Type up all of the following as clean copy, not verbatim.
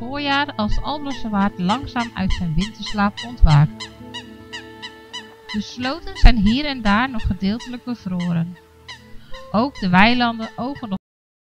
voorjaar als Albrandswaard langzaam uit zijn winterslaap ontwaakt. De sloten zijn hier en daar nog gedeeltelijk bevroren. Ook de weilanden ogen nog.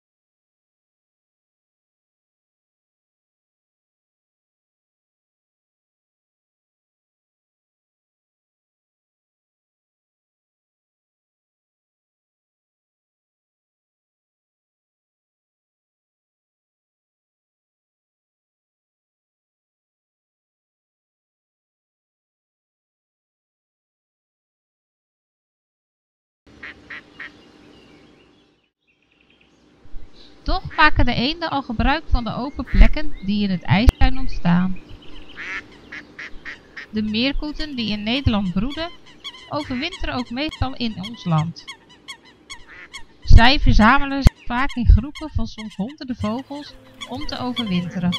Toch maken de eenden al gebruik van de open plekken die in het ijs zijn ontstaan. De meerkoeten die in Nederland broeden, overwinteren ook meestal in ons land. Zij verzamelen zich vaak in groepen van soms honderden vogels om te overwinteren.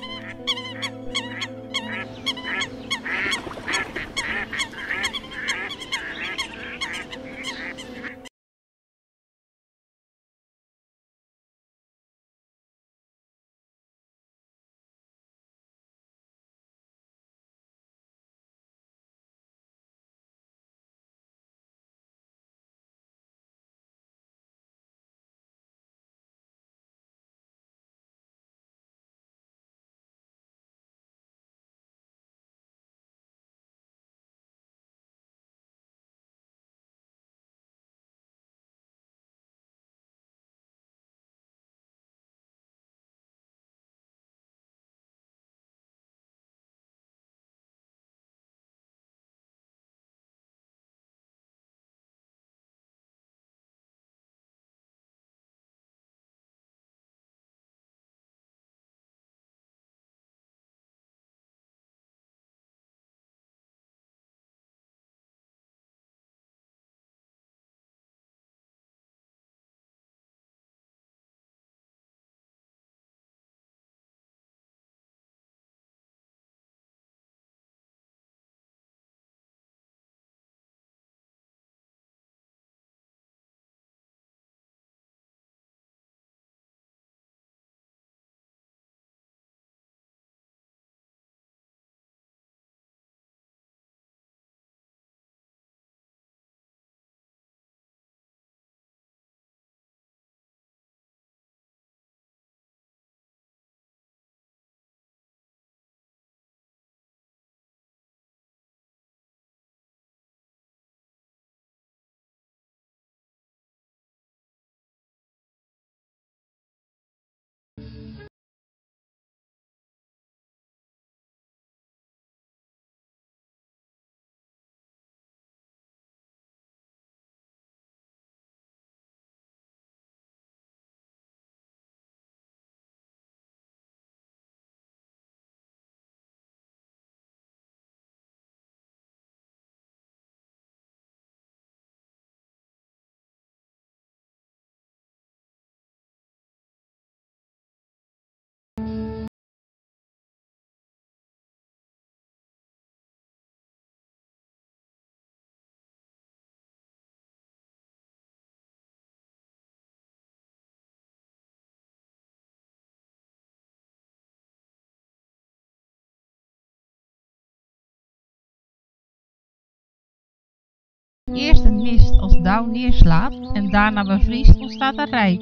Eerst een mist als dauw neerslaat en daarna bevriest, ontstaat een rij.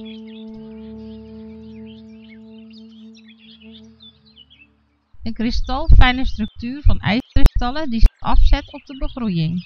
Een kristalfijne structuur van ijskristallen die zich afzet op de begroeiing.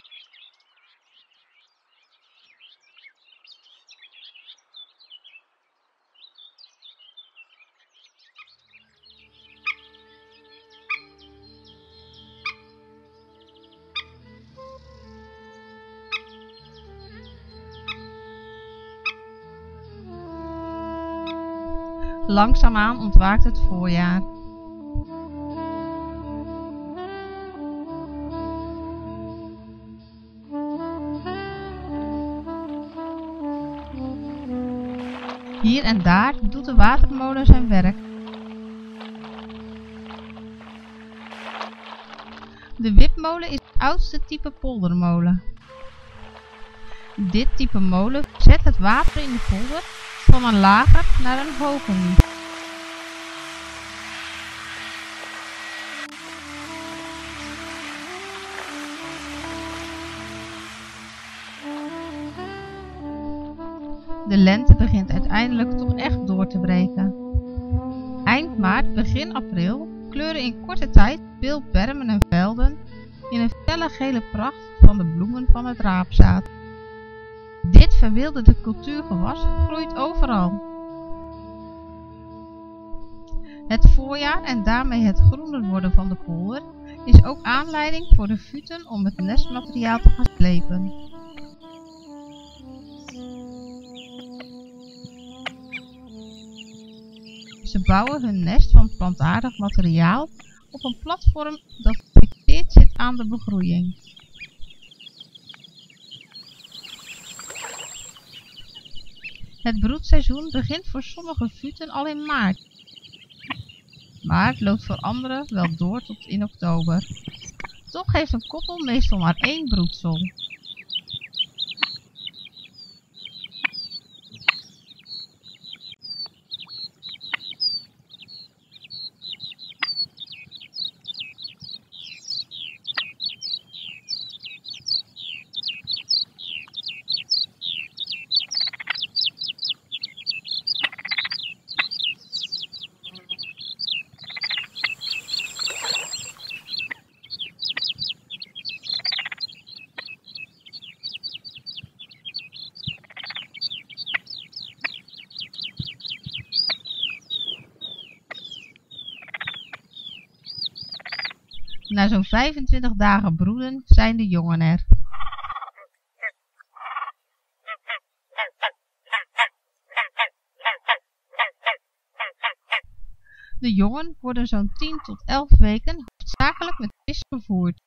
Langzaamaan ontwaakt het voorjaar. Hier en daar doet de watermolen zijn werk. De wipmolen is het oudste type poldermolen. Dit type molen zet het water in de polder van een lager naar een hoger niveau. lente begint uiteindelijk toch echt door te breken. Eind maart, begin april kleuren in korte tijd veel bermen en velden in een felle gele pracht van de bloemen van het raapzaad. Dit verwilderde cultuurgewas groeit overal. Het voorjaar en daarmee het groener worden van de polder is ook aanleiding voor de futen om het nestmateriaal te gaan slepen. Ze bouwen hun nest van plantaardig materiaal op een platform dat gefixeerd zit aan de begroeiing. Het broedseizoen begint voor sommige futen al in maart, maar het loopt voor anderen wel door tot in oktober. Toch heeft een koppel meestal maar 1 broedsel. Na zo'n 25 dagen broeden zijn de jongen er. De jongen worden zo'n 10 tot 11 weken hoofdzakelijk met vis gevoerd.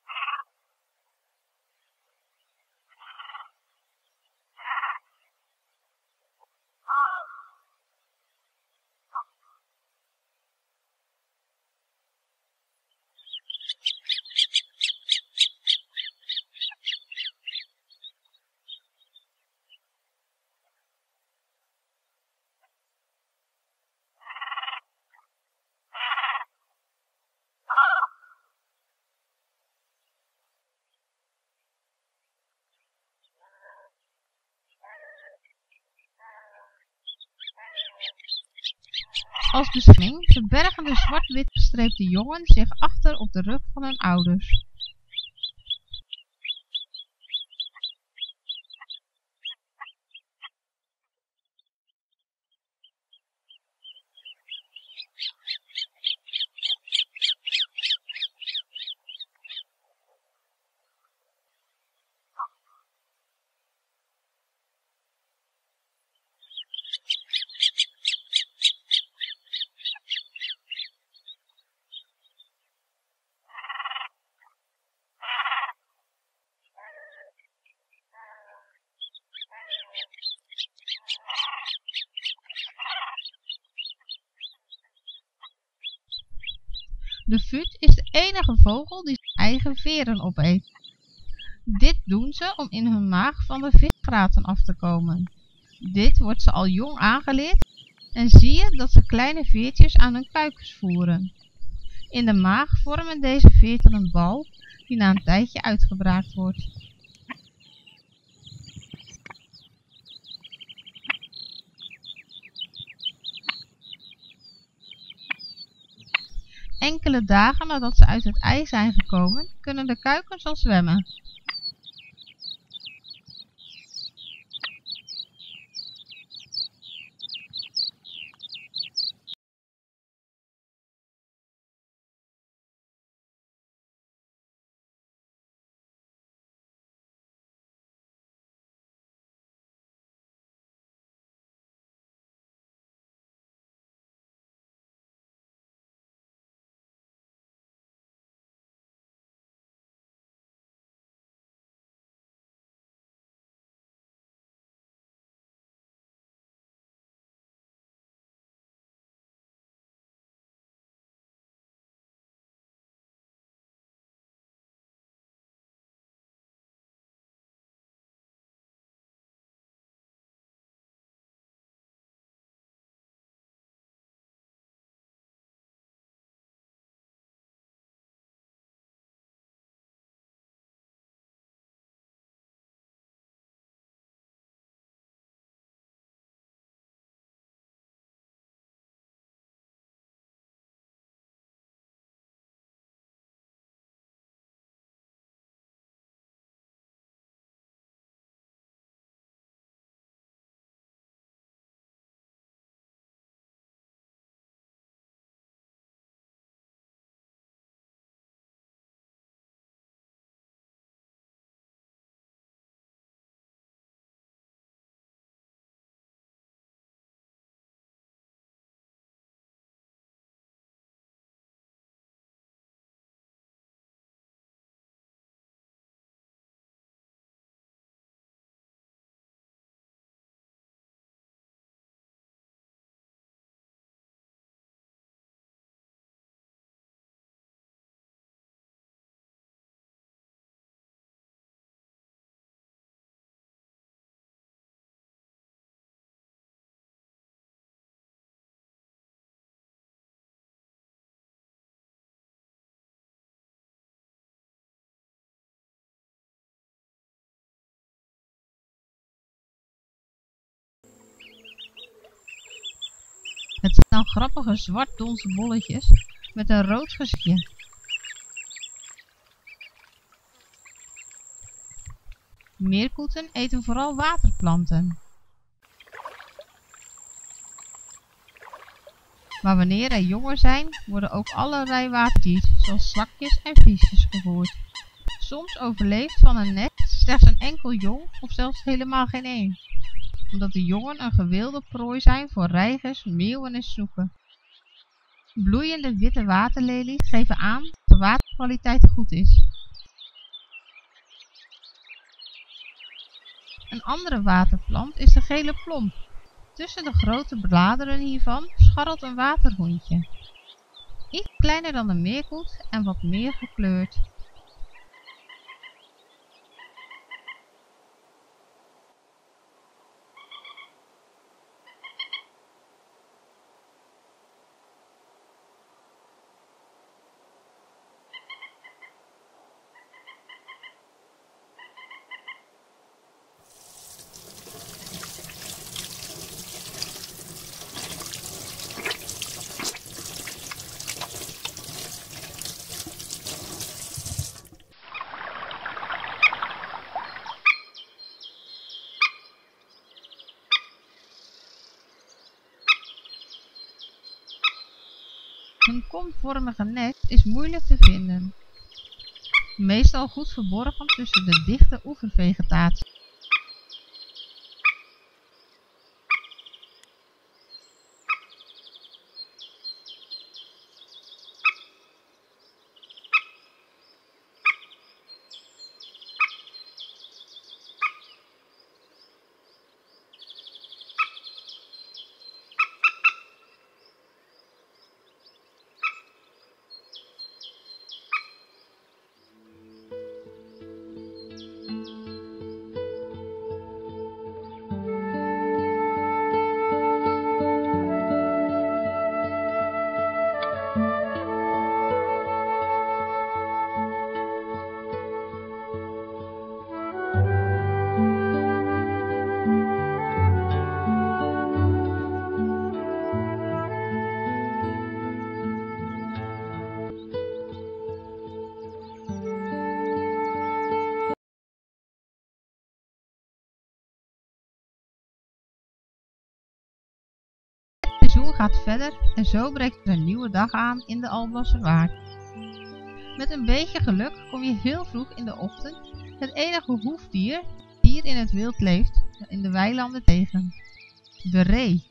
Als bescherming verbergen de zwart-wit gestreepte jongen zich achter op de rug van hun ouders. De fut is de enige vogel die zijn eigen veren opeet. Dit doen ze om in hun maag van de visgraten af te komen. Dit wordt ze al jong aangeleerd en zie je dat ze kleine veertjes aan hun kuikens voeren. In de maag vormen deze veerten een bal die na een tijdje uitgebraakt wordt. Enkele dagen nadat ze uit het ei zijn gekomen, kunnen de kuikens al zwemmen. dan grappige zwart-donse bolletjes met een rood gezichtje. Meerkoeten eten vooral waterplanten. Maar wanneer er jongen zijn, worden ook allerlei waterdieren, zoals slakjes en visjes, gevoerd. Soms overleeft van een nest slechts een enkel jong of zelfs helemaal geen één, omdat de jongen een gewilde prooi zijn voor reigers, meeuwen en snoeken. Bloeiende witte waterlelies geven aan dat de waterkwaliteit goed is. Een andere waterplant is de gele plomp. Tussen de grote bladeren hiervan scharrelt een waterhondje. Iets kleiner dan de meerkoet en wat meer gekleurd. Een komvormige nest is moeilijk te vinden, meestal goed verborgen tussen de dichte oevervegetatie. Het seizoen gaat verder en zo breekt er een nieuwe dag aan in de Alblasserwaard. Met een beetje geluk kom je heel vroeg in de ochtend het enige hoefdier dat hier in het wild leeft in de weilanden tegen: de ree.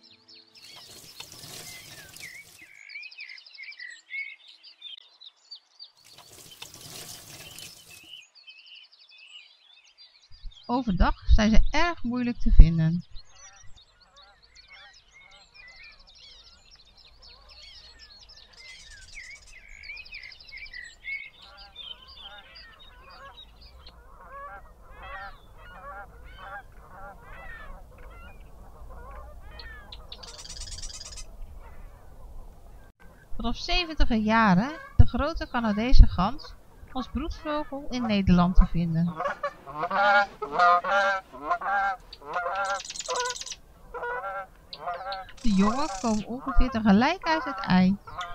Overdag zijn ze erg moeilijk te vinden. Vanaf 70er jaren is de grote Canadese gans als broedvogel in Nederland te vinden. De jongen komen ongeveer tegelijk uit het ei.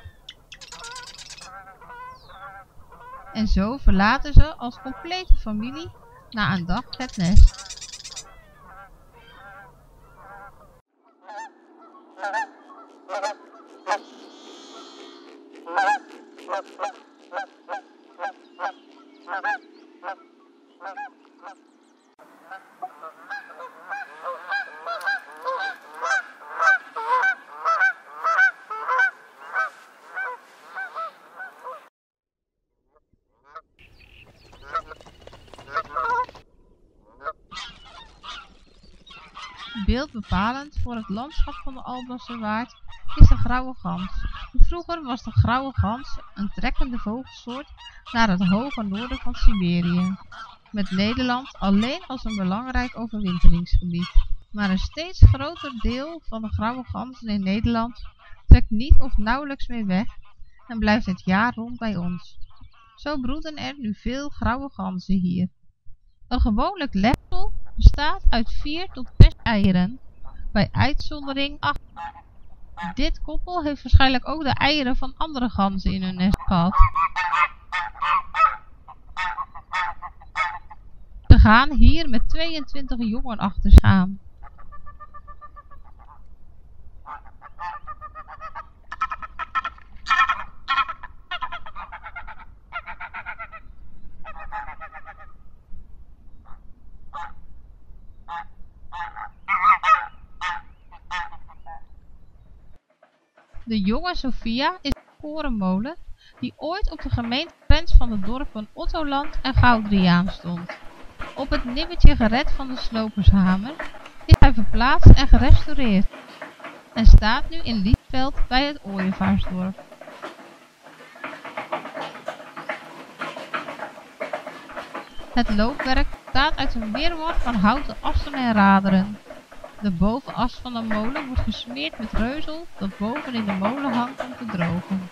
En zo verlaten ze als complete familie na een dag het nest. Beeldbepalend voor het landschap van de Alblasserwaard is de grauwe gans. Vroeger was de grauwe gans een trekkende vogelsoort naar het hoge noorden van Siberië, met Nederland alleen als een belangrijk overwinteringsgebied. Maar een steeds groter deel van de grauwe ganzen in Nederland trekt niet of nauwelijks meer weg en blijft het jaar rond bij ons. Zo broeden er nu veel grauwe ganzen hier. Een gewoonlijk legsel bestaat uit 4 tot 6 eieren, bij uitzondering 8. Dit koppel heeft waarschijnlijk ook de eieren van andere ganzen in hun nest gehad. Ze gaan hier met 22 jongen achter zich aan. De jonge Sophia is een korenmolen die ooit op de gemeentegrens van de dorpen Ottoland en Goudriaan stond. Op het nippertje gered van de slopershamer is hij verplaatst en gerestaureerd en staat nu in Liesveld bij het Ooievaarsdorp. Het loopwerk bestaat uit een wirwar van houten assen en raderen. De bovenas van de molen wordt gesmeerd met reuzel dat boven in de molen hangt om te drogen.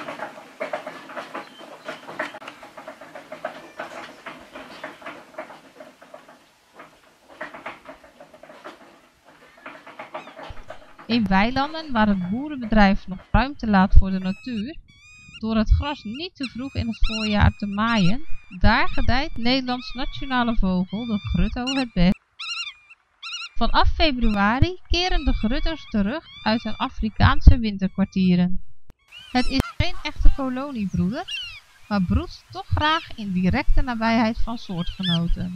In weilanden waar het boerenbedrijf nog ruimte laat voor de natuur, door het gras niet te vroeg in het voorjaar te maaien, daar gedijt Nederlands nationale vogel, de grutto, het best. Vanaf februari keren de grutto's terug uit hun Afrikaanse winterkwartieren. Het is geen echte koloniebroeder, maar broedt toch graag in directe nabijheid van soortgenoten.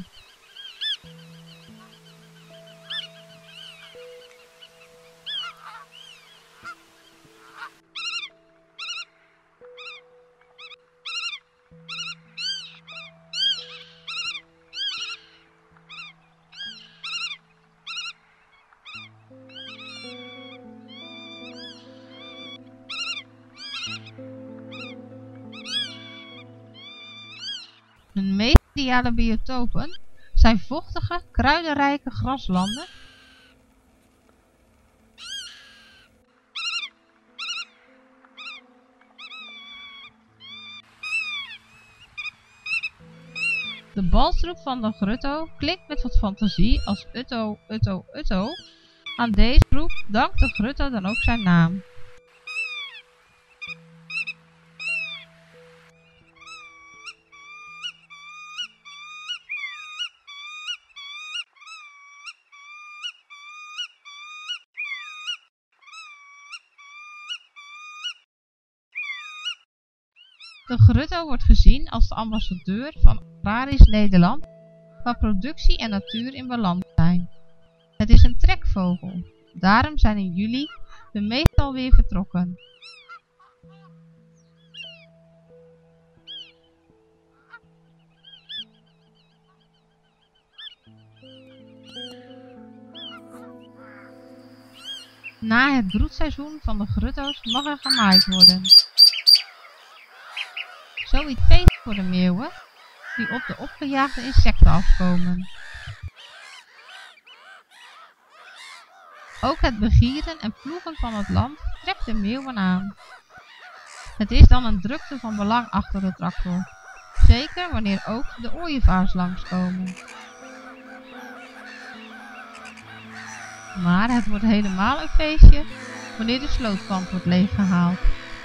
Hun meest ideale biotopen zijn vochtige, kruidenrijke graslanden de balstroep van de grutto klinkt met wat fantasie als utto, utto, utto. Aan deze roep dankt de grutto dan ook zijn naam. De grutto wordt gezien als de ambassadeur van agrarisch Nederland, waar productie en natuur in balans zijn. Het is een trekvogel, daarom zijn in juli de meestal weer vertrokken. Na het broedseizoen van de grutto's mag er gemaaid worden. Zoiets feest voor de meeuwen die op de opgejaagde insecten afkomen. Ook het begieren en ploegen van het land trekt de meeuwen aan. Het is dan een drukte van belang achter de tractor, zeker wanneer ook de ooievaars langskomen. Maar het wordt helemaal een feestje wanneer de slootkamp wordt leeggehaald.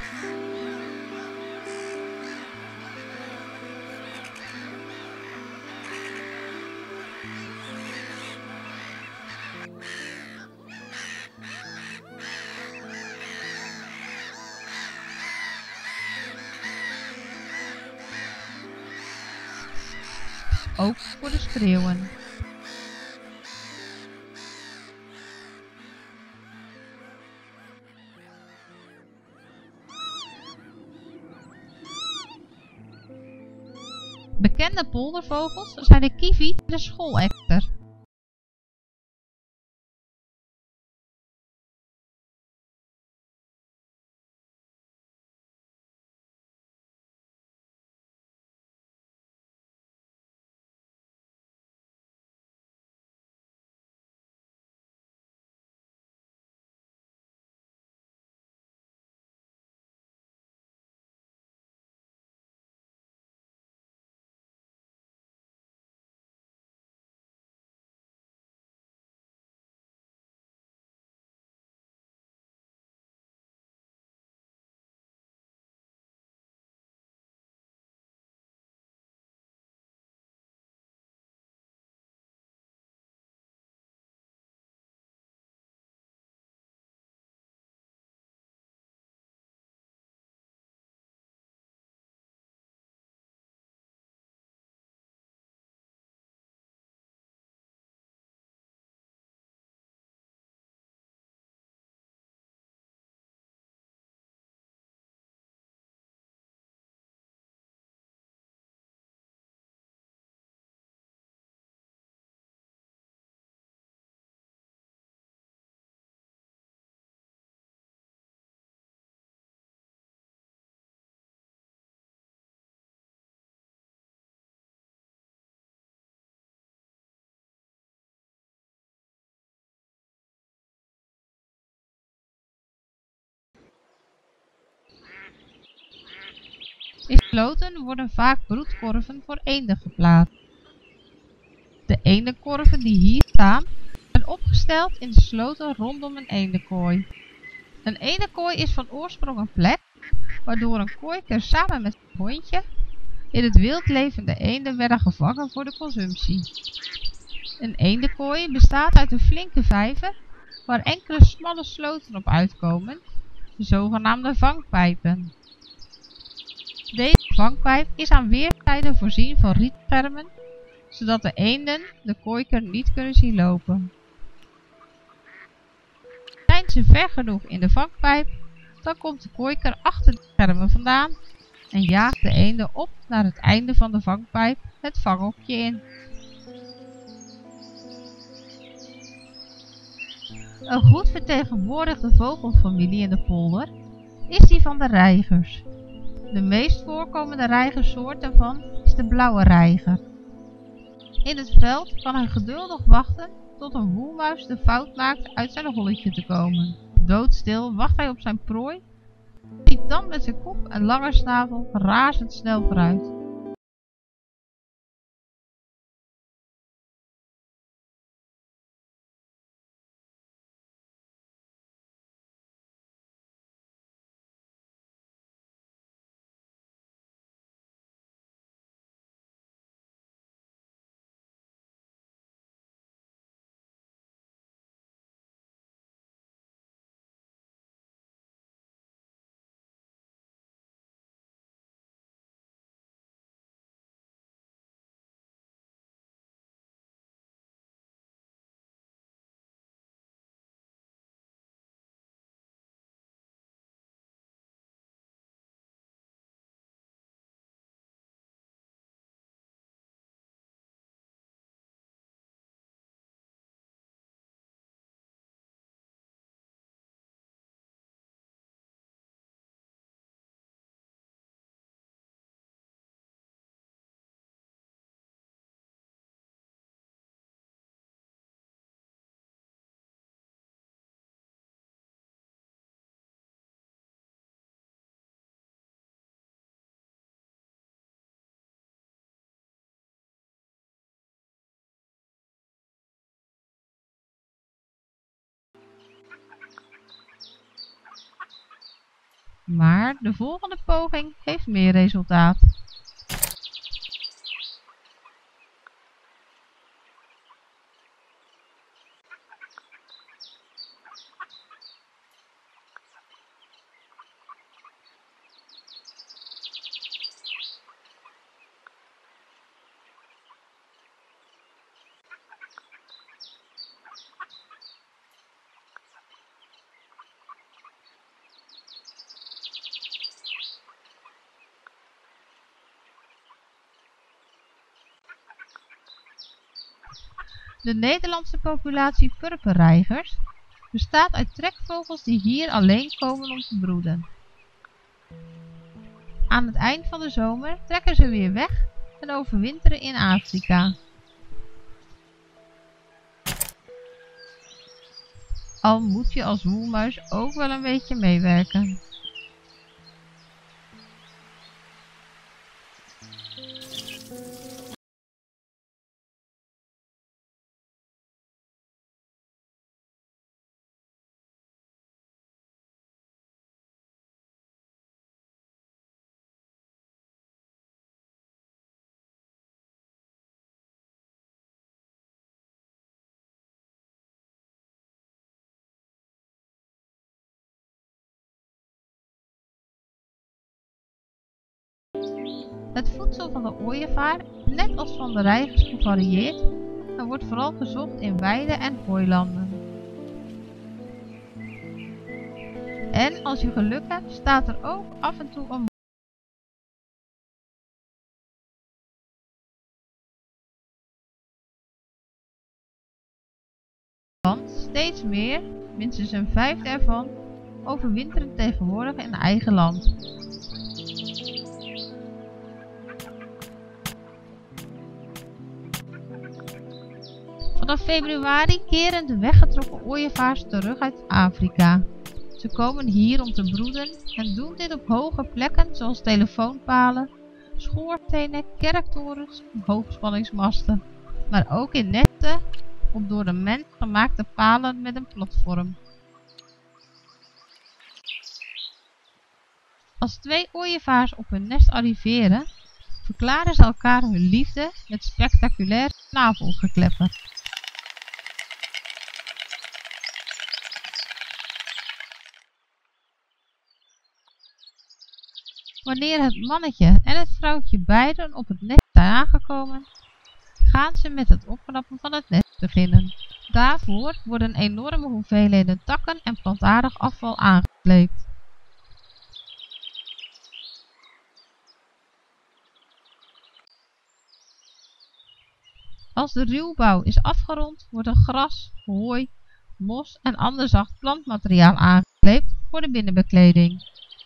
Ook voor de spreeuwen. Bekende poldervogels zijn de kieviet en de schoolekter. In sloten worden vaak broedkorven voor eenden geplaatst. De eendenkorven die hier staan, zijn opgesteld in de sloten rondom een eendenkooi. Een eendenkooi is van oorsprong een plek waardoor een kooiker samen met zijn hondje in het wild levende eenden werden gevangen voor de consumptie. Een eendenkooi bestaat uit een flinke vijver waar enkele smalle sloten op uitkomen, de zogenaamde vangpijpen. Deze vangpijp is aan weerszijden voorzien van rietschermen, zodat de eenden de kooiker niet kunnen zien lopen. Zijn ze ver genoeg in de vangpijp, dan komt de kooiker achter de schermen vandaan en jaagt de eenden op naar het einde van de vangpijp, het vanghokje in. Een goed vertegenwoordigde vogelfamilie in de polder is die van de reigers. De meest voorkomende reigersoort daarvan is de blauwe reiger. In het veld kan hij geduldig wachten tot een woelmuis de fout maakt uit zijn holletje te komen. Doodstil wacht hij op zijn prooi en schiet dan met zijn kop en lange snavel razendsnel vooruit. Maar de volgende poging heeft meer resultaat. De Nederlandse populatie purperreigers bestaat uit trekvogels die hier alleen komen om te broeden. Aan het eind van de zomer trekken ze weer weg en overwinteren in Afrika. Al moet je als woelmuis ook wel een beetje meewerken. Het voedsel van de ooievaar is net als van de reigers gevarieerd en wordt vooral gezocht in weiden en hooilanden. En als je geluk hebt, staat er ook af en toe een want steeds meer, minstens een vijfde ervan, overwinteren tegenwoordig in eigen land. Vanaf februari keren de weggetrokken ooievaars terug uit Afrika. Ze komen hier om te broeden en doen dit op hoge plekken zoals telefoonpalen, schoorstenen, kerktorens en hoogspanningsmasten, maar ook in nesten op door de mens gemaakte palen met een platform. Als twee ooievaars op hun nest arriveren, verklaren ze elkaar hun liefde met spectaculair snavelgeklepper. Wanneer het mannetje en het vrouwtje beiden op het nest zijn aangekomen, gaan ze met het opknappen van het nest beginnen. Daarvoor worden enorme hoeveelheden takken en plantaardig afval aangesleept. Als de ruwbouw is afgerond, wordt er gras, hooi, mos en ander zacht plantmateriaal aangesleept voor de binnenbekleding.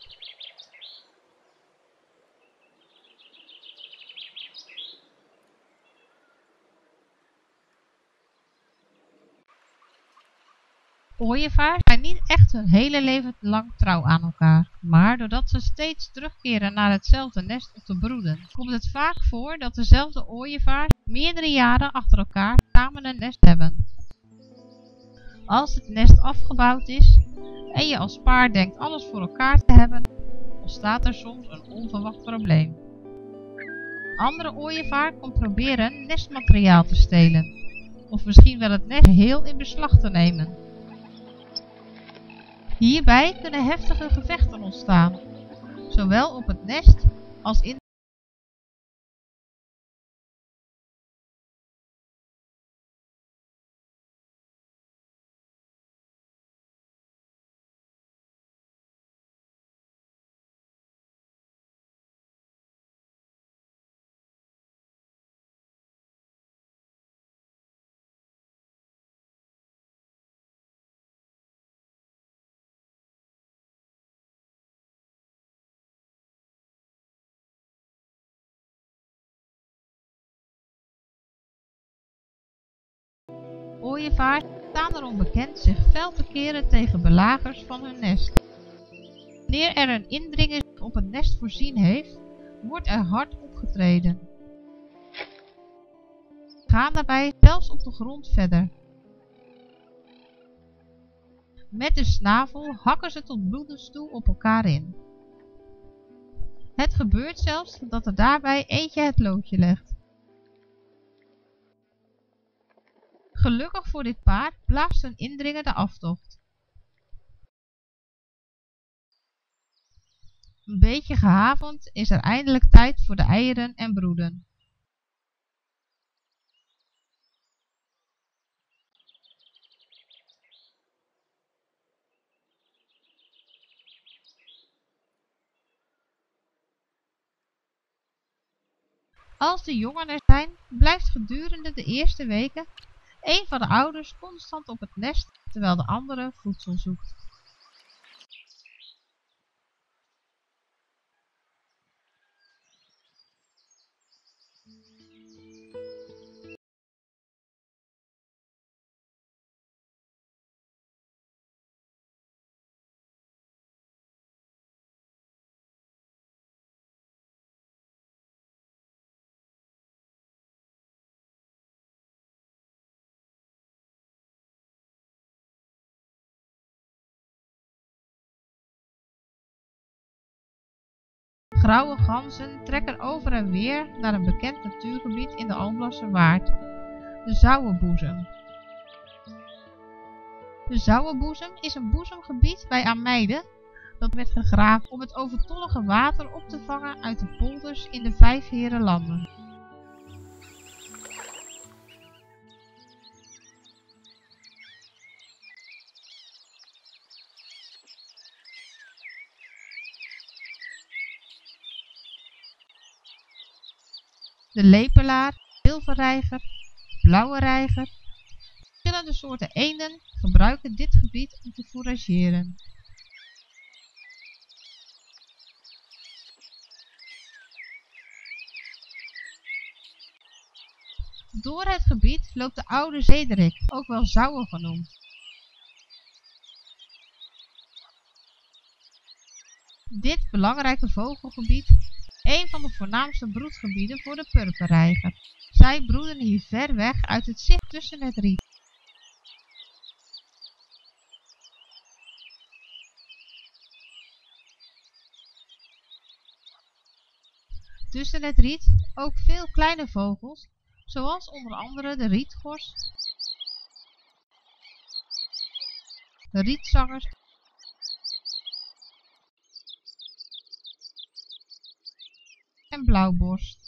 Ooievaars zijn niet echt hun hele leven lang trouw aan elkaar, maar doordat ze steeds terugkeren naar hetzelfde nest om te broeden, komt het vaak voor dat dezelfde ooievaars meerdere jaren achter elkaar samen een nest hebben. Als het nest afgebouwd is en je als paar denkt alles voor elkaar te hebben, ontstaat er soms een onverwacht probleem. Andere ooievaar komt proberen nestmateriaal te stelen, of misschien wel het nest heel in beslag te nemen. Hierbij kunnen heftige gevechten ontstaan, zowel op het nest als in ooievaars staan erom bekend zich fel te keren tegen belagers van hun nest. Wanneer er een indringer zich op het nest voorzien heeft, wordt er hard opgetreden. Ze gaan daarbij zelfs op de grond verder. Met de snavel hakken ze tot bloedens toe op elkaar in. Het gebeurt zelfs dat er daarbij eentje het loodje legt. Gelukkig voor dit paar blaast een indringer de aftocht. Een beetje gehavend is er eindelijk tijd voor de eieren en broeden. Als de jongen er zijn, blijft gedurende de eerste weken een van de ouders constant op het nest, terwijl de andere voedsel zoekt. Grauwe ganzen trekken over en weer naar een bekend natuurgebied in de Alblasserwaard, de Zouwenboezem. De Zouwenboezem is een boezemgebied bij Ameide dat werd gegraven om het overtollige water op te vangen uit de polders in de Vijfherenlanden. De lepelaar, zilverreiger, blauwe reiger, verschillende soorten eenden gebruiken dit gebied om te fourageren. Door het gebied loopt de oude Zederik, ook wel Zouwe genoemd. Dit belangrijke vogelgebied een van de voornaamste broedgebieden voor de purperreiger. Zij broeden hier ver weg uit het zicht tussen het riet. Tussen het riet ook veel kleine vogels, zoals onder andere de rietgors, de rietzangers en blauwborst.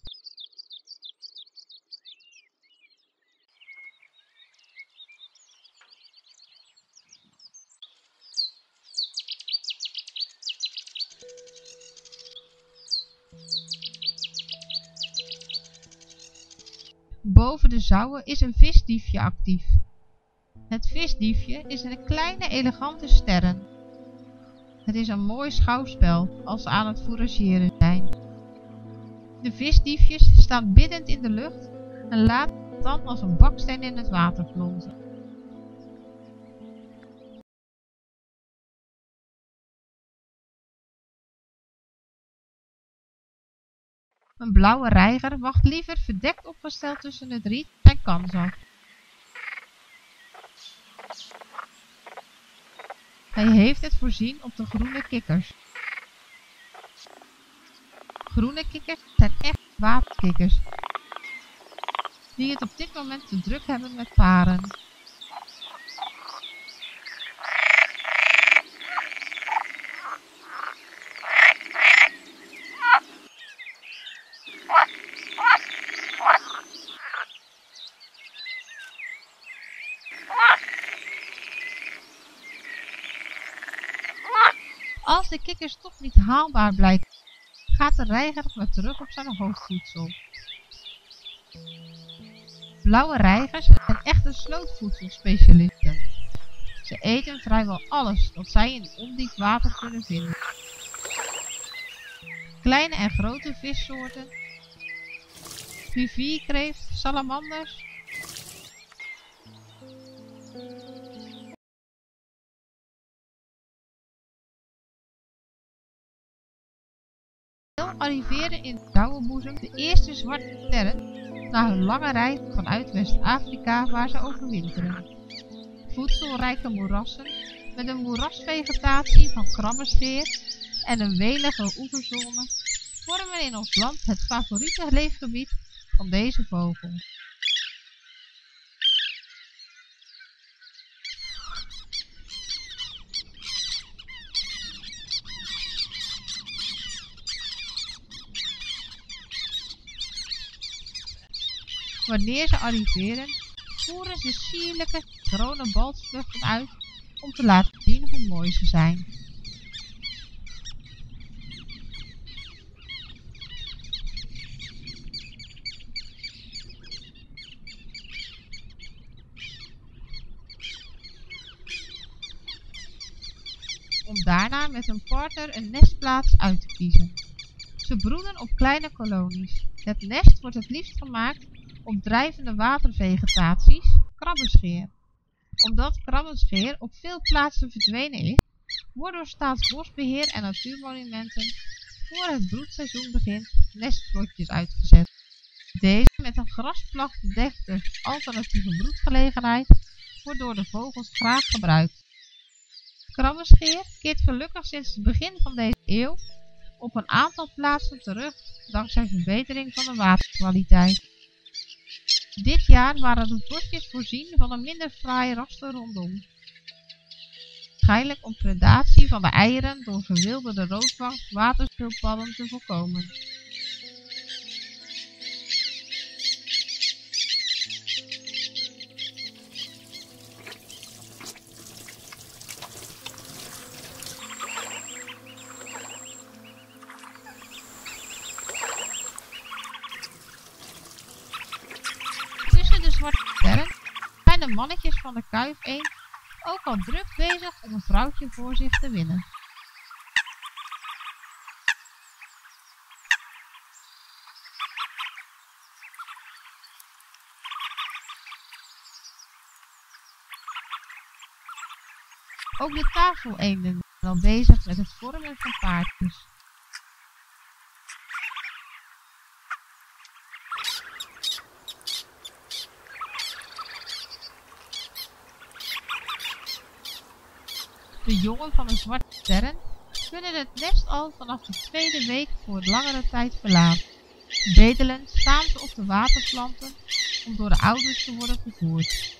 Boven de zouwen is een visdiefje actief. Het visdiefje is een kleine elegante sterren. Het is een mooi schouwspel als ze aan het fourageren zijn. De visdiefjes staan biddend in de lucht en laten dan als een baksteen in het water plonzen. Een blauwe reiger wacht liever verdekt opgesteld tussen het riet zijn kans af. Hij heeft het voorzien op de groene kikkers. Groene kikkers zijn echt waterkikkers, die het op dit moment te druk hebben met paren. Als de kikkers toch niet haalbaar blijken, gaat de reiger weer terug op zijn hoofdvoedsel. Blauwe reigers zijn echte slootvoedselspecialisten. Ze eten vrijwel alles dat zij in ondiep water kunnen vinden. Kleine en grote vissoorten, rivierkreeft, salamanders, arriveren in de zouwenboezem de eerste zwarte sterren na hun lange reis vanuit West-Afrika waar ze overwinteren. Voedselrijke moerassen met een moerasvegetatie van krabbenscheer en een welige oeverzone vormen in ons land het favoriete leefgebied van deze vogel. Wanneer ze arriveren, voeren ze sierlijke groene balsvluchten uit om te laten zien hoe mooi ze zijn. Om daarna met een partner een nestplaats uit te kiezen. Ze broeden op kleine kolonies. Het nest wordt het liefst gemaakt op drijvende watervegetaties, krabbenscheer. Omdat krabbenscheer op veel plaatsen verdwenen is, wordt door Staatsbosbeheer en Natuurmonumenten voor het broedseizoen begint nestplotjes uitgezet. Deze met een grasplag bedekte alternatieve broedgelegenheid wordt door de vogels graag gebruikt. Krabbenscheer keert gelukkig sinds het begin van deze eeuw op een aantal plaatsen terug dankzij verbetering van de waterkwaliteit. Dit jaar waren de plotjes voorzien van een minder fraai raster rondom. Waarschijnlijk om predatie van de eieren door verwilderde roodvangst waterschildpadden te voorkomen. Zijn de mannetjes van de kuifeend ook al druk bezig om een vrouwtje voor zich te winnen. Ook de tafeleenden al bezig met het vormen van paardjes. De jongen van een zwarte tern kunnen het nest al vanaf de tweede week voor langere tijd verlaten. Bedelend staan ze op de waterplanten om door de ouders te worden gevoerd.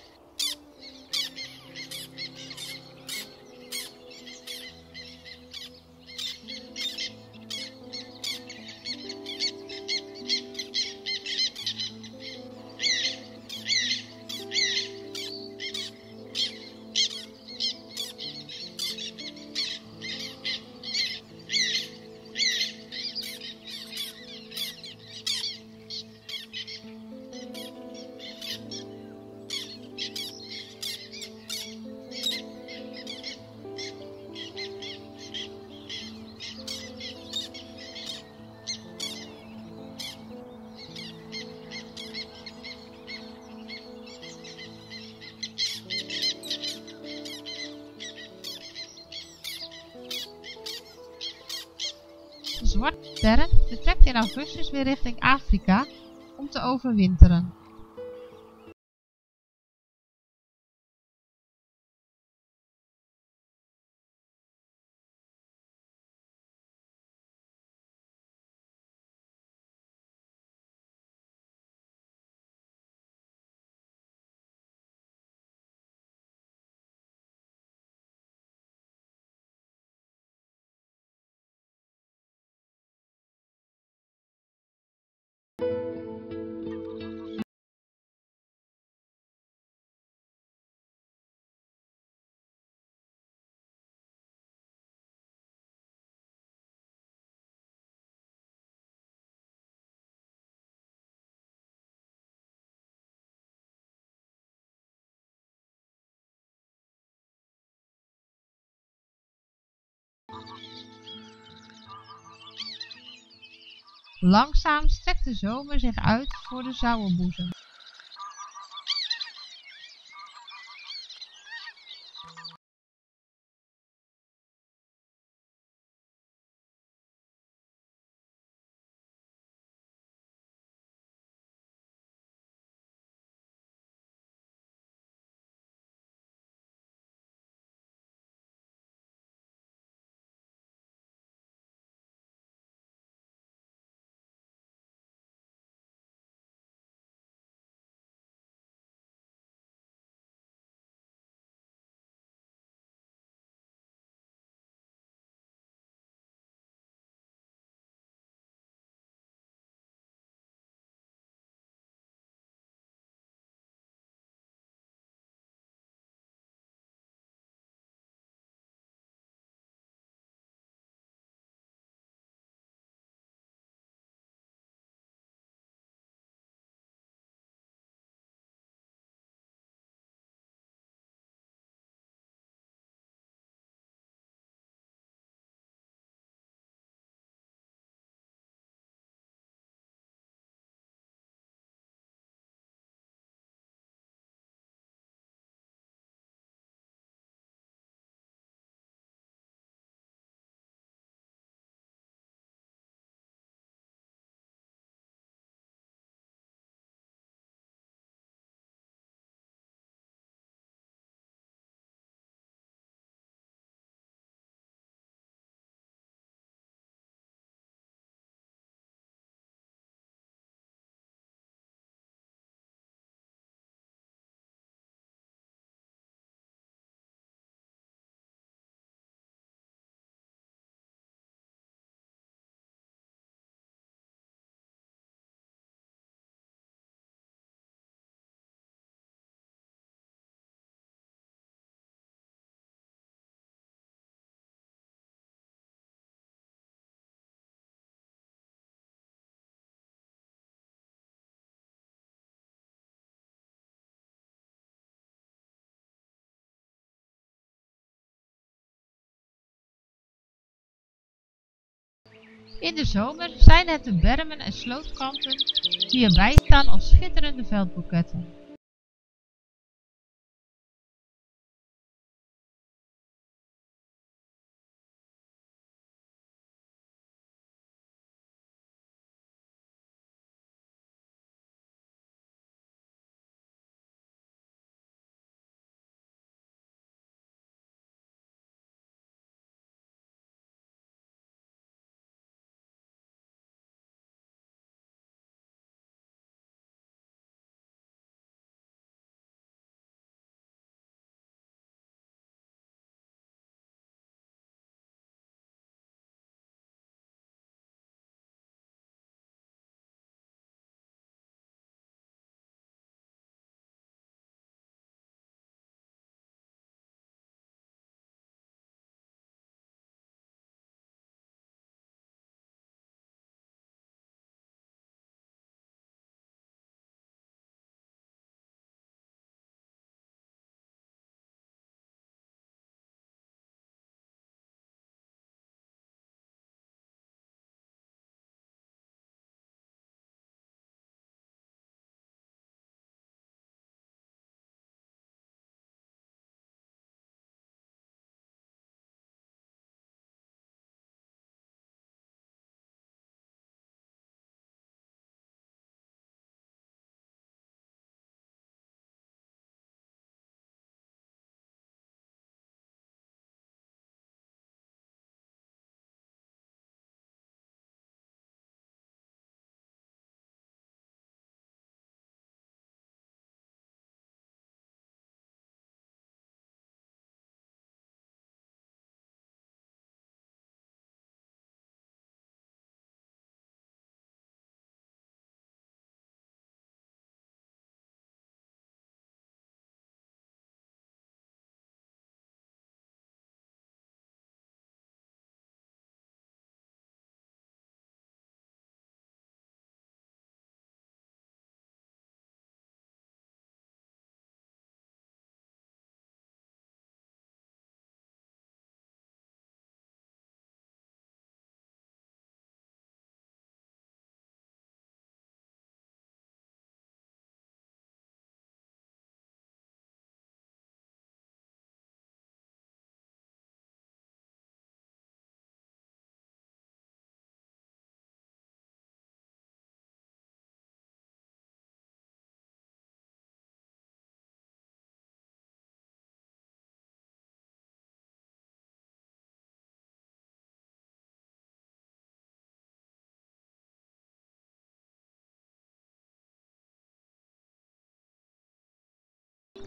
De zwarte tern vertrekt in augustus weer richting Afrika om te overwinteren. Langzaam strekt de zomer zich uit voor de zouwenboezem. In de zomer zijn het de bermen en slootkanten die erbij staan als schitterende veldboeketten.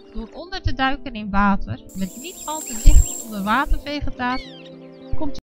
Door onder te duiken in water met niet al te dicht onder watervegetatie komt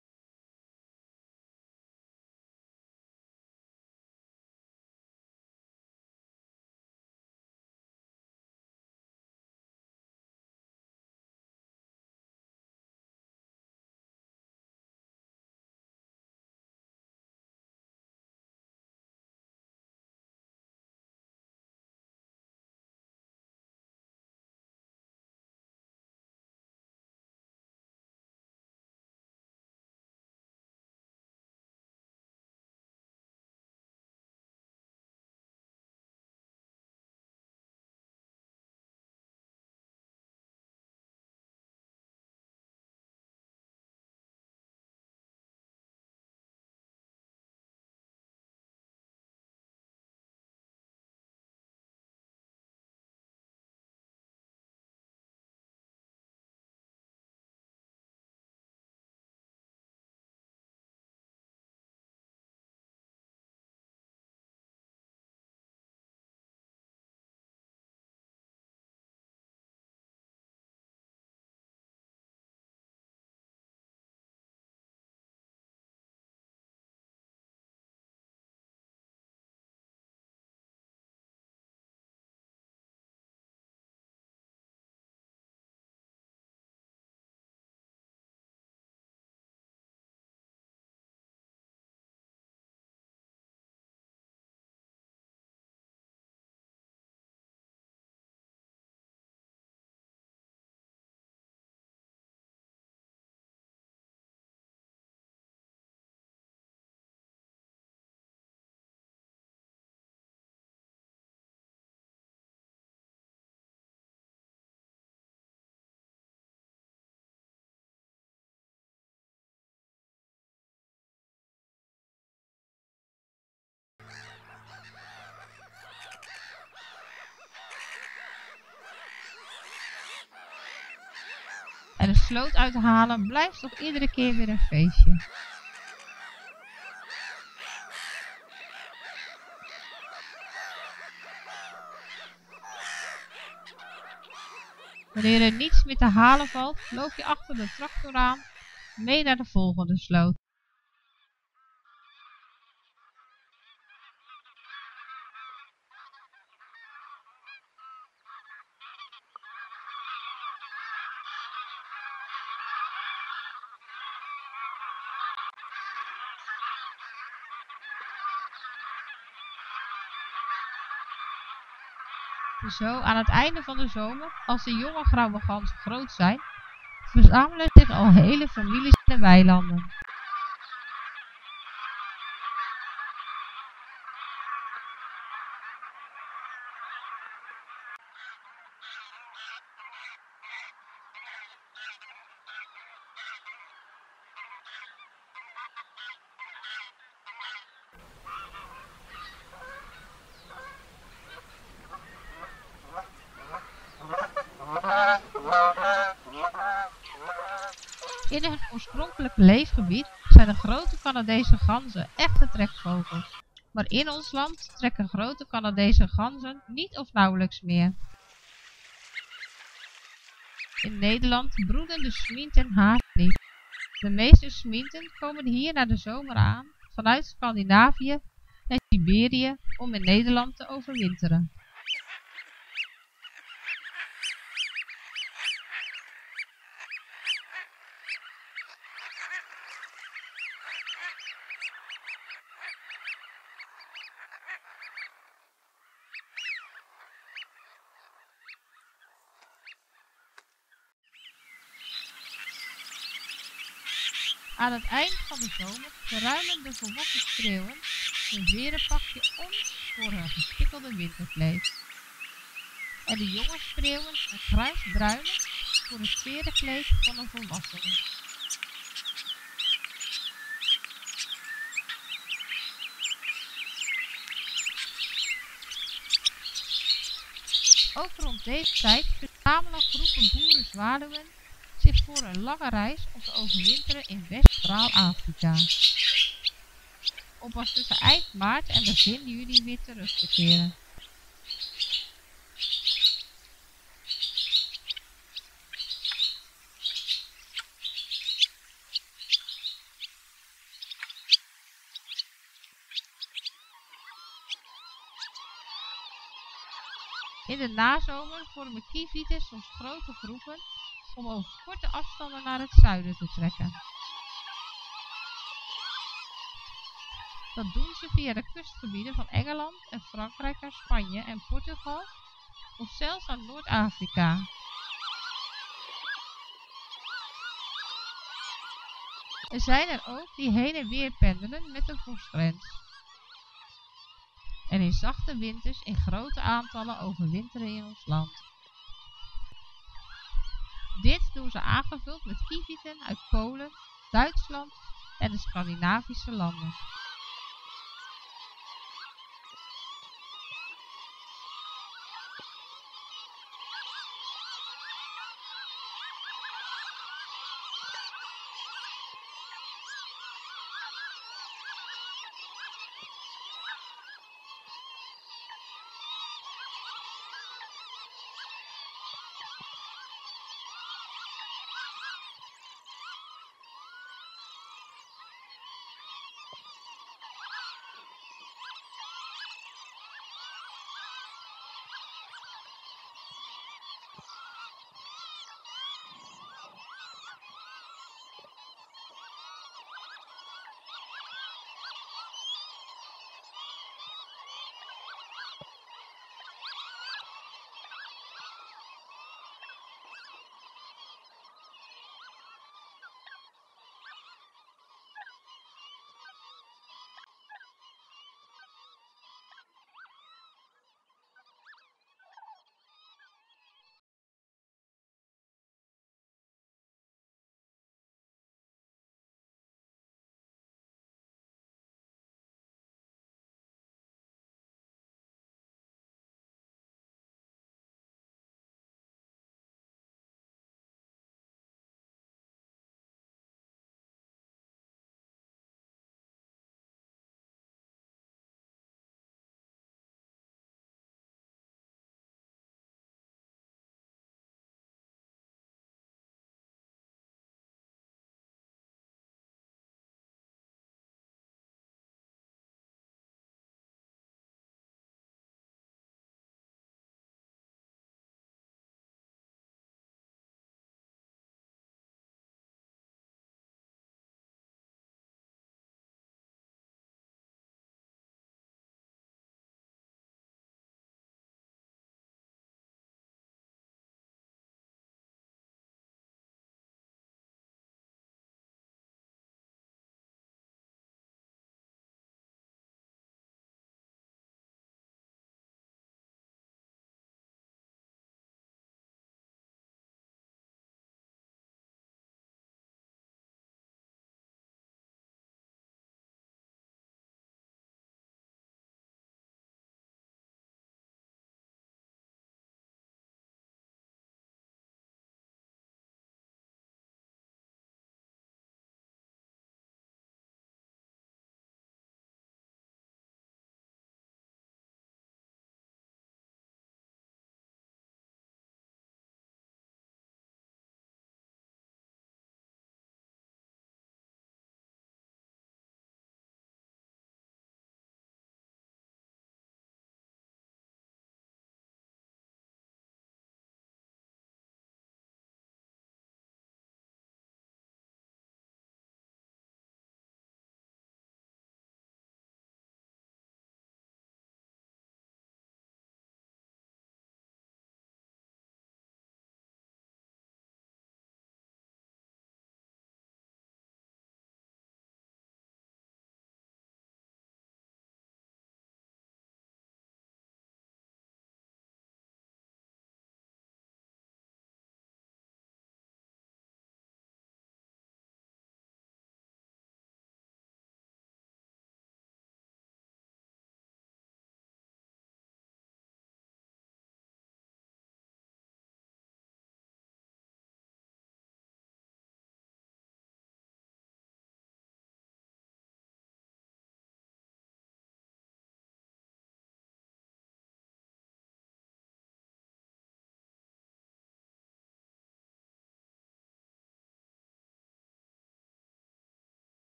en de sloot uithalen blijft toch iedere keer weer een feestje. Wanneer er niets meer te halen valt, loop je achter de tractor aan mee naar de volgende sloot. Zo, aan het einde van de zomer, als de jonge grauwe ganzen groot zijn, verzamelen zich al hele families in de weilanden. In hun oorspronkelijke leefgebied zijn de grote Canadese ganzen echte trekvogels. Maar in ons land trekken grote Canadese ganzen niet of nauwelijks meer. In Nederland broeden de smienten haast niet. De meeste smienten komen hier na de zomer aan vanuit Scandinavië en Siberië om in Nederland te overwinteren. Aan het eind van de zomer verruimen de volwassen spreeuwen hun verenpakje om voor hun gespikkelde winterkleed. En de jonge spreeuwen een grijsbruine voor het verenkleed van een volwassene. Ook rond deze tijd verzamelen groepen boerenzwaluwen zich voor een lange reis om te overwinteren in West-Centraal-Afrika. Om pas tussen eind maart en begin juli weer terug te keren. In de nazomer vormen kievieten soms grote groepen om over korte afstanden naar het zuiden te trekken. Dat doen ze via de kustgebieden van Engeland en Frankrijk naar Spanje en Portugal of zelfs naar Noord-Afrika. Er zijn er ook die heen en weer pendelen met de vorstgrens. En in zachte winters in grote aantallen overwinteren in ons land. Dit doen ze aangevuld met kievieten uit Polen, Duitsland en de Scandinavische landen.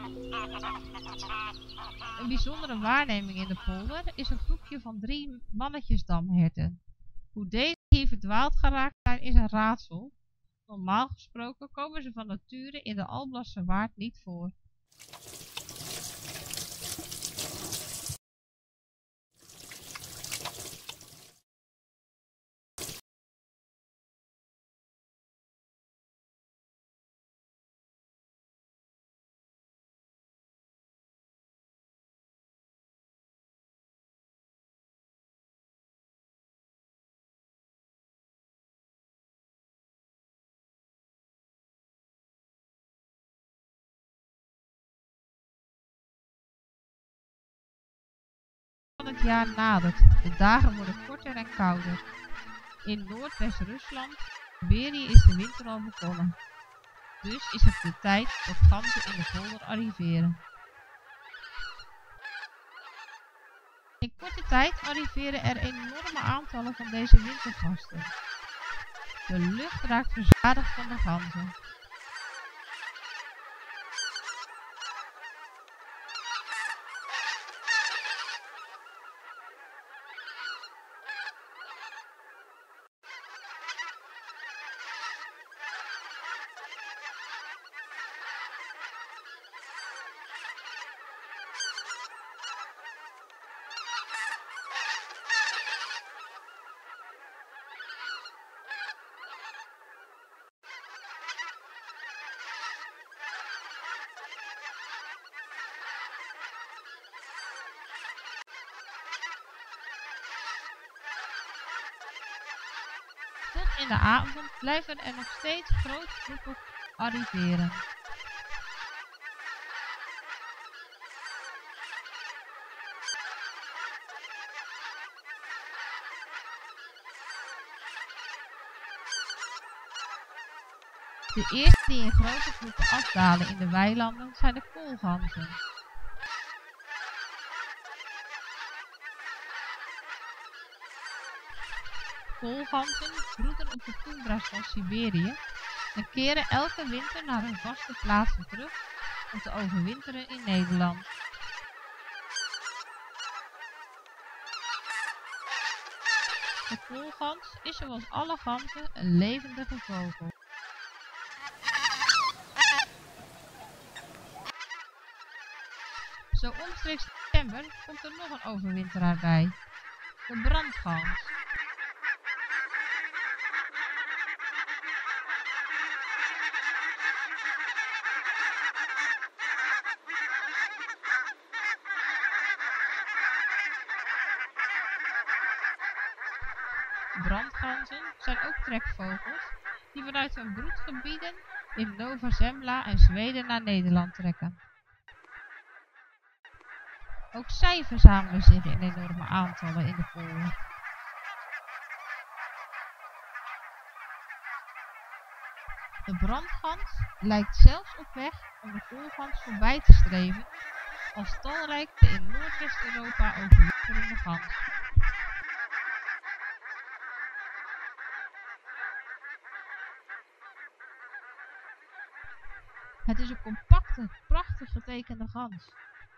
Een bijzondere waarneming in de polder is een groepje van 3 mannetjesdamherten. Hoe deze hier verdwaald geraakt zijn is een raadsel. Normaal gesproken komen ze van nature in de Alblasserwaard niet voor. Van het jaar nadert. De dagen worden korter en kouder. In Noordwest-Rusland, Siberië, is de winter al begonnen. Dus is het de tijd dat ganzen in de polder arriveren. In korte tijd arriveren er enorme aantallen van deze wintergasten. De lucht raakt verzadigd van de ganzen. Tot in de avond blijven er nog steeds grote groepen arriveren. De eerste die in grote groepen afdalen in de weilanden zijn de koolganzen. Koolganzen broeden op de toendra's van Siberië en keren elke winter naar hun vaste plaatsen terug om te overwinteren in Nederland. De koolgans is zoals alle ganzen een levendige vogel. Zo omstreeks december komt er nog een overwinteraar bij, de brandgans. Brandganzen zijn ook trekvogels die vanuit hun broedgebieden in Nova Zembla en Zweden naar Nederland trekken. Ook zij verzamelen zich in enorme aantallen in de polder. De brandgans lijkt zelfs op weg om de koolgans voorbij te streven als talrijkste in Noordwest-Europa overwinterende gans. Het is een compacte, prachtig getekende gans.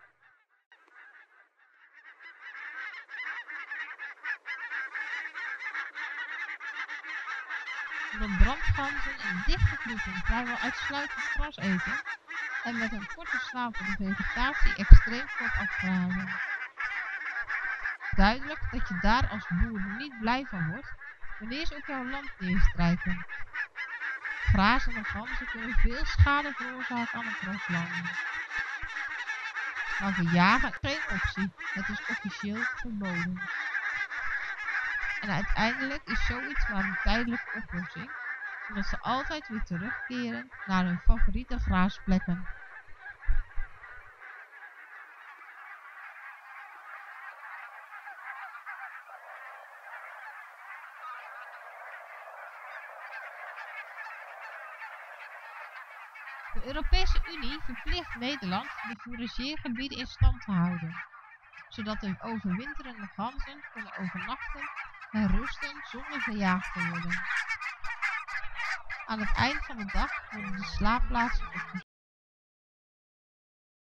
Omdat brandganzen in dichte groepen vrijwel uitsluitend gras eten en met een korte snavel de vegetatie extreem kort afgrazen. Duidelijk dat je daar als boer niet blij van wordt wanneer ze op jouw land neerstrijken. Grazende ganzen kunnen veel schade veroorzaken aan de graslanden. Maar verjagen is geen optie, het is officieel verboden. En uiteindelijk is zoiets maar een tijdelijke oplossing, omdat ze altijd weer terugkeren naar hun favoriete graasplekken. De Europese Unie verplicht Nederland de fourageergebieden in stand te houden, zodat de overwinterende ganzen kunnen overnachten en rusten zonder verjaagd te worden. Aan het eind van de dag worden de slaapplaatsen opgezocht.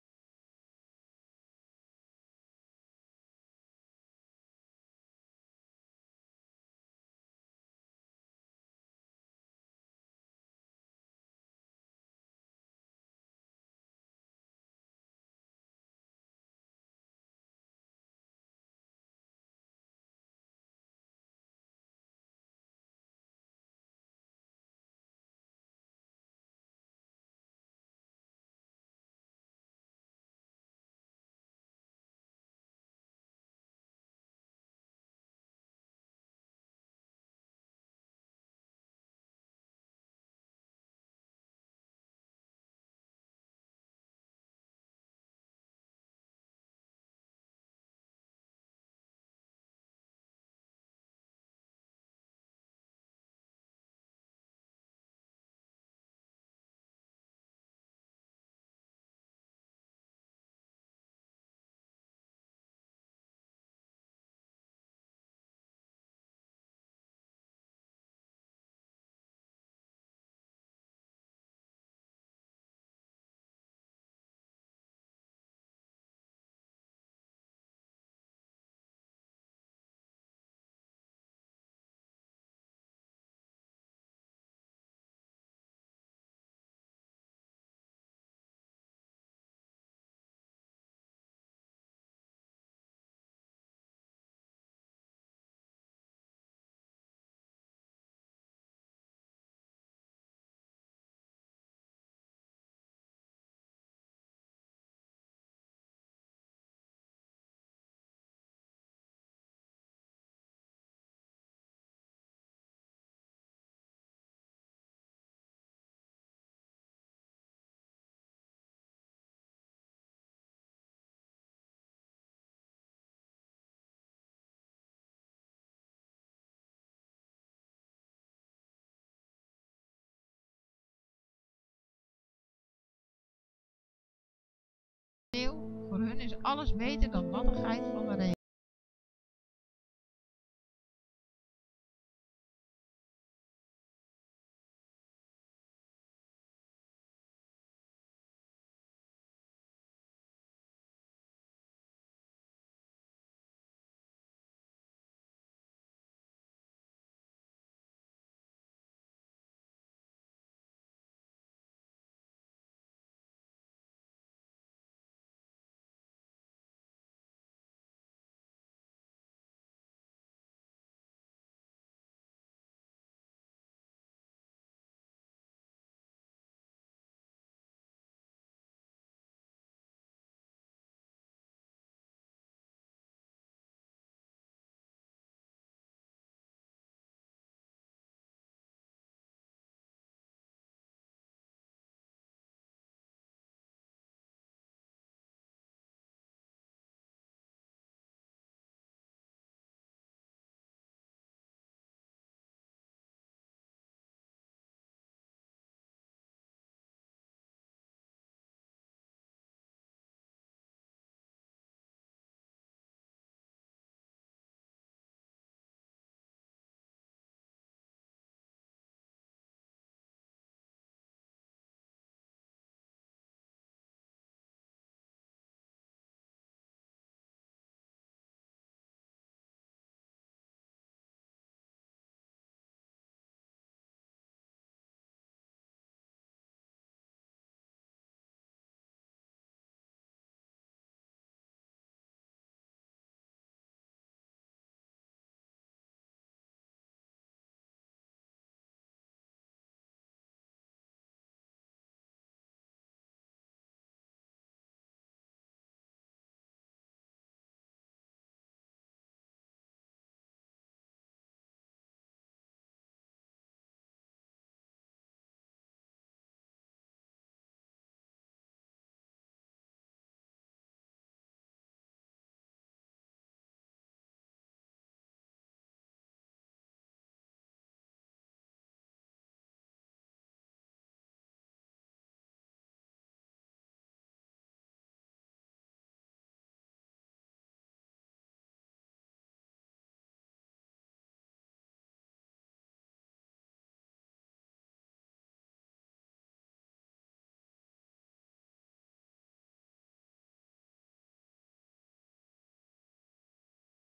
alles beter dan nattigheid van de regen.